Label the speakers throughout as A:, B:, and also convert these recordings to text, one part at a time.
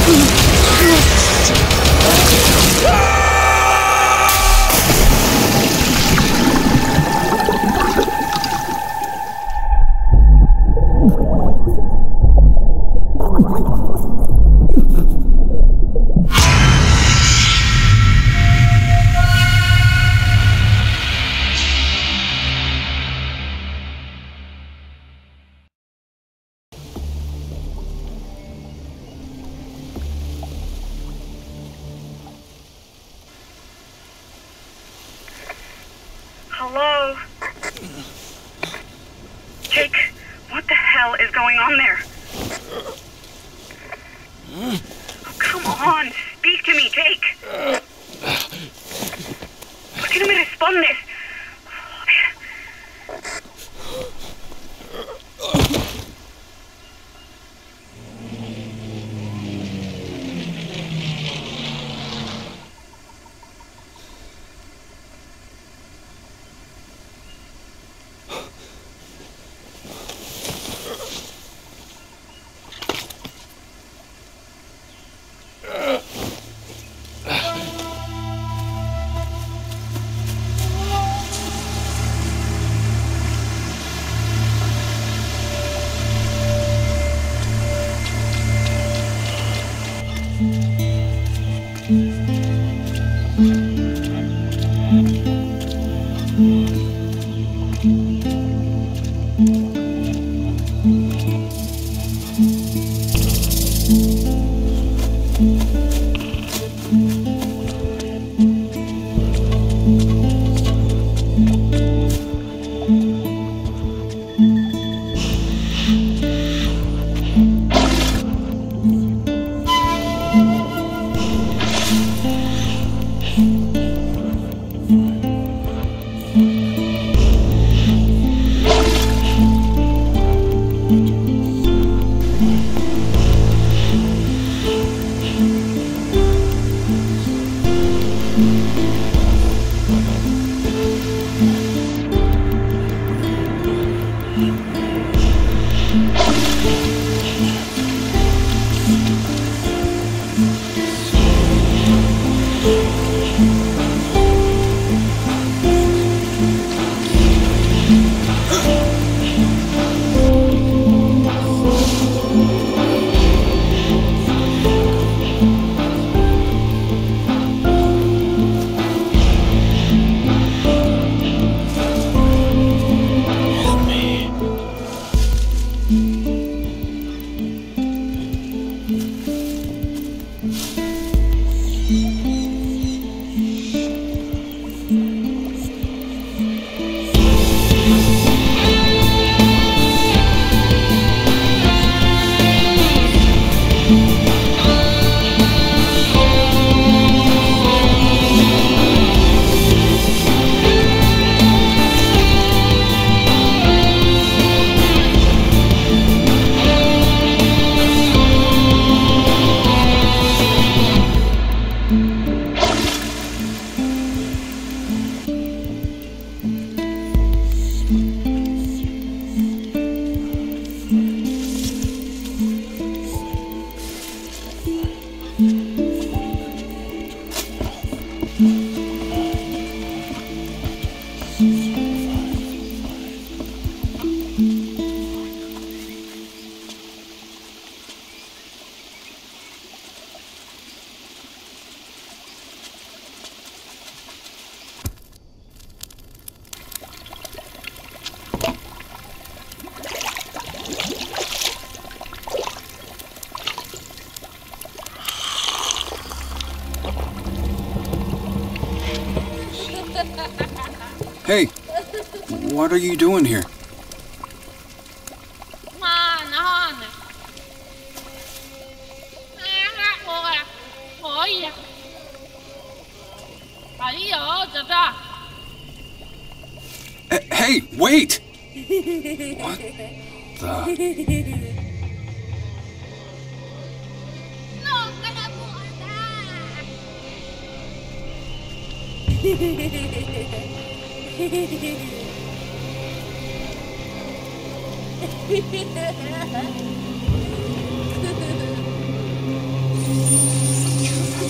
A: Hello? Jake, what the hell is going on there? Oh, come on, speak to me, Jake. ¿Por qué no me respondes?
B: Hey, what are you doing here? Hey, wait! What the...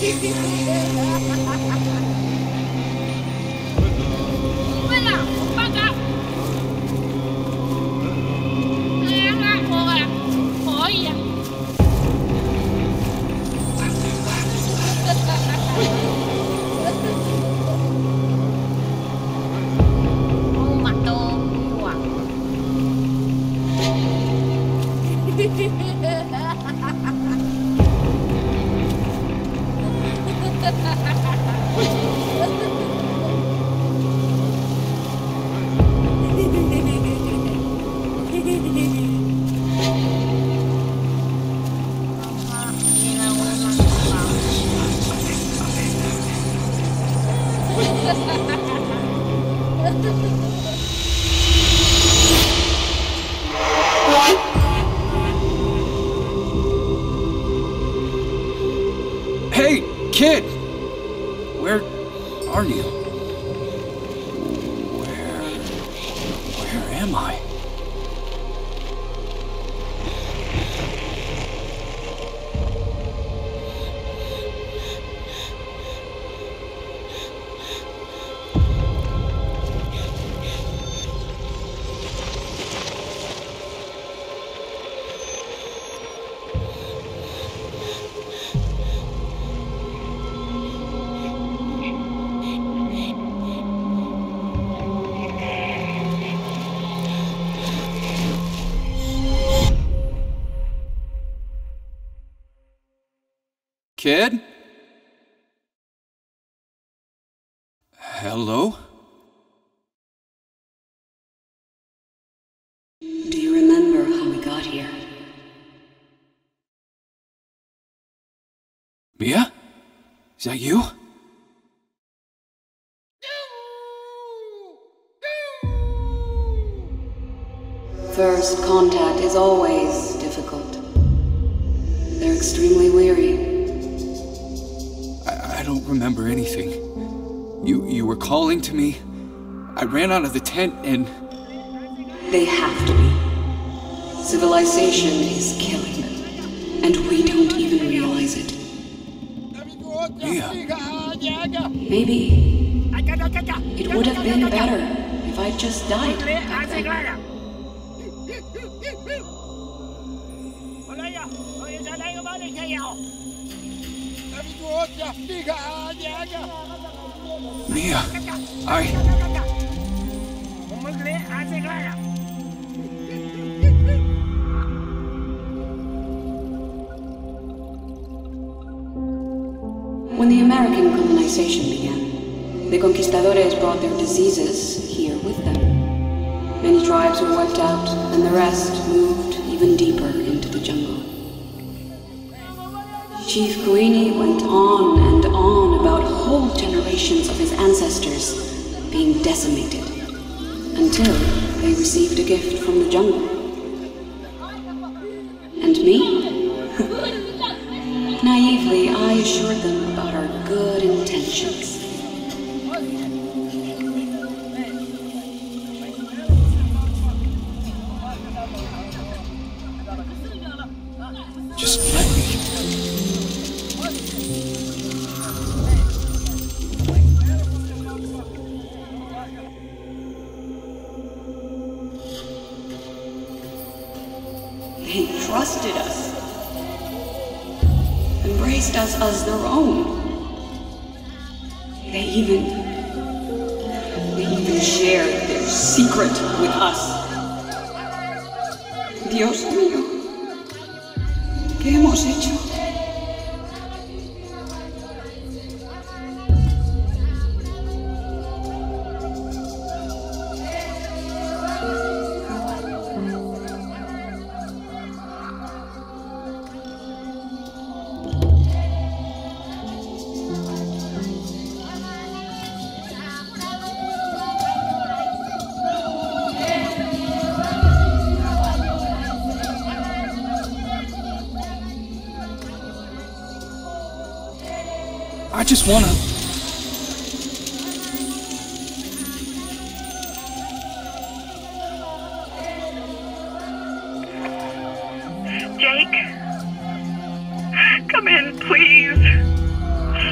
B: Hey, kid! Where are you? Where am I? Kid? Hello?
C: Do you remember how we got here?
B: Mia? Is that you?
C: First contact is always difficult. They're extremely weary.
B: I don't remember anything. You were calling to me. I ran out of the tent and...
C: They have to be. Civilization is killing them, and we don't even realize it.
B: Mia,
C: Maybe it would have been better if I'd just died.
B: Mia,
C: When the American colonization began, the conquistadores brought their diseases here with them. Many tribes were wiped out, and the rest moved even deeper into the jungle. Chief Kuini went on and on about whole generations of his ancestors being decimated, until they received a gift from the jungle. And me? Naively, I assured them about our good intentions.
B: just let me.
C: They trusted us. Embraced us as their own. They even shared their secret with us. Dios mío, ¿qué hemos hecho?
B: I just wanna...
A: Jake? Come in, please.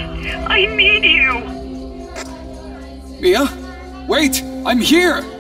A: I need you!
B: Mia? Wait! I'm here!